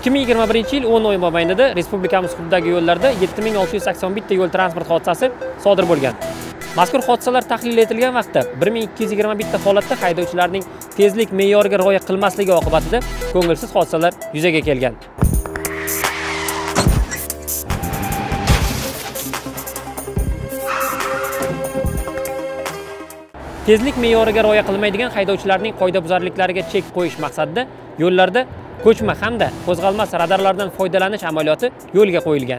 2021 yil 10 noyabr mobaynida respublikamiz hududidagi yo'llarda 7681 yo'l transport hodisasi sodir bo'lgan. Mazkur hodisalar tahlil etilgan vaqtda 1221 holatda haydovchilarning tezlik me'yoriga rioya qilmasligi oqibatida ko'ngilsiz hodisalar yuzaga kelgan. Tezlik me'yoriga rioya qilmaydigan haydovchilarning qoidabuzarliklariga chek qo'yish maqsadida yo'llarda ko'chma hamda qo'zg'almas radarlardan foydalanish amaliyoti yo'lga qo'yilgan.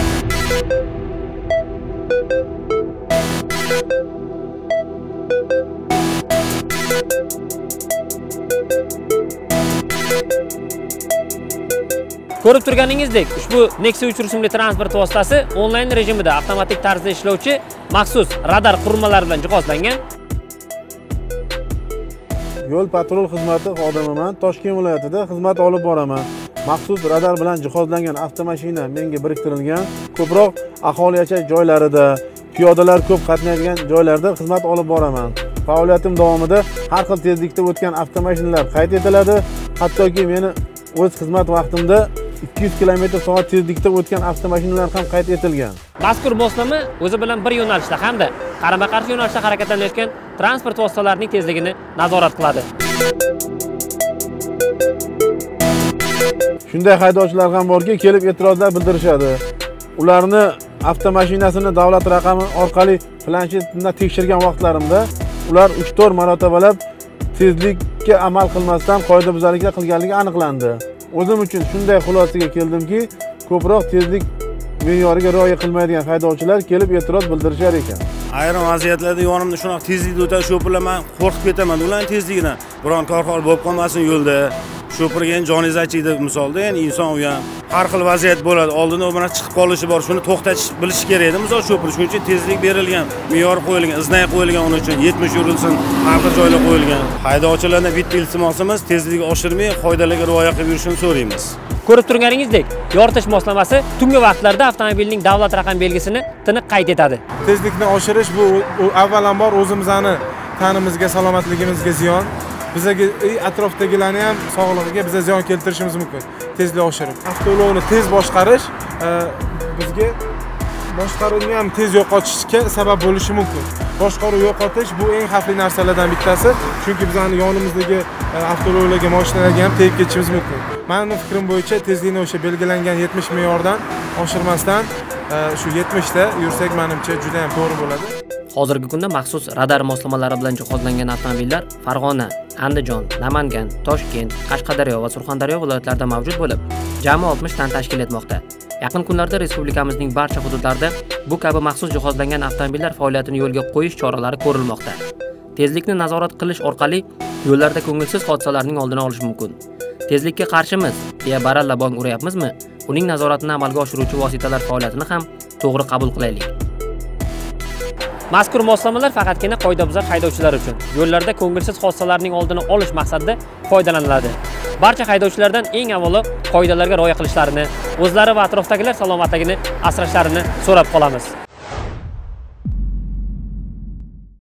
Ko'rib turganingizdek, ushbu Nexia 3 rusumli transport vositasi onlayn rejimida avtomatik tarzda ishlovchi maxsus radar qurilmalari bilan jihozlangan. Yo'l patrul xizmati xodimiman, Toshkent viloyatida xizmat olib boraman. Maxsus radar bilan jihozlangan avtomashina menga biriktirilgan. Ko'proq aholi yashash joylarida, piyodalar ko'p qatnaydigan joylarda xizmat olib boraman. Faoliyatim davomida har xil tezlikda o'tgan avtomashinalar qayd etiladi. Hattoki meni o'z xizmat vaqtimda 200 km/soat tezlikda o'tgan avtomashinalar ham qayd etilgan. Mazkur moslama o'zi bilan bir yo'nalishda hamda qarama-qarshi yo'nalishda harakatlanayotgan transport vositalarining tezligini nazorat qiladi. Shunday haydovchilar ham borki, kelib e'tirozlar bildirishadi. Ularni avtomashinasini davlat raqami orqali planshetimda tekshirgan vaqtlarimda ular 3-4 marotabalab tezlikka amal qilmasdan qoidabuzarliklar qilganligi aniqlandi. O'zim uchun shunday xulosaga keldimki, ko'proq tezlik me'yoriga rioya qilmaydigan haydovchilar kelib e'tiroz bildirishar ekan. Ayrim vaziyatlarda yonimda shunaqa tezlikda o'tadi, sho'pirlar men qo'rqib ketaman ularning tezligidan. Biron korxol bo'lib qolmasin yo'lda. Sho'pirga joningiz achiydi misolda, ya'ni inson u ham har xil vaziyat bo'ladi. Oldinda u bilan chiqib qolishi bor, shuni to'xtatish bilish kerak edi. Misol sho'pir shuning uchun tezlik berilgan, me'yor qo'yilgan, iznay qo'yilgan uning uchun 70 yurilsin, har xil joylar qo'yilgan. Haydovchilardan bitta iltimosimiz tezlikni oshirmay, qoidalarga rioya qilib yurishini so'raymiz. Ko'rib turganingizdek, yoritish moslamasi tungi vaqtlarda avtomobilning davlat raqam belgisini tiniq qayd etadi. Tezlikni oshirish bu avvalambor o'zimizning tanimizga, salomatligimizga ziyon. Bizga atrofdagilarning ham sog'lig'iga biza ziyon keltirishimiz mumkin. Tezlik oshirib, avtoulovni tez boshqarish bizga boshqaruvni ham tez yo'qotishga sabab bo'lishi mumkin. Boshqaruv yo'qotish bu eng xavfli narsalardan bittasi, chunki bizning yonimizdagi avtoulovlarga, mashinalarga ham tegib ketishimiz mumkin. Mening fikrim bo'yicha tezlikni o'sha belgilangan 70 me'yordan oshirmasdan shu 70 ta yursak menimcha juda ham to'g'ri bo'ladi. Hozirgi kunda maxsus radar moslamalari bilan jihozlangan avtomobillar Farg'ona, Andijon, Namangan, Toshkent, Qashqadaryo va Surxondaryo viloyatlarida mavjud bo'lib, jami 60 tani tashkil etmoqda. Yaqin kunlarda respublikamizning barcha hududlarida bu kabi maxsus jihozlangan avtomobillar faoliyatini yo'lga qo'yish choralari ko'rilmoqda. Tezlikni nazorat qilish orqali yo'llarda ko'ngilsiz hodisalarning oldini olish mumkin. Tezlikka qarshimiz deya baralla bong uryapmizmi? Uning nazoratini amalga oshiruvchi vositalar faoliyatini ham to'g'ri qabul qilaylik. Mazkur moslamalar faqatgina qoidabuzar haydovchilar uchun yo'llarda ko'ngilsiz hodisalarning oldini olish maqsadida foydalaniladi. Barcha haydovchilardan eng avvalo qoidalarga rioya qilishlarini, o'zlari va atrofdagilar salomatligini asrashlarini so'rab qolamiz.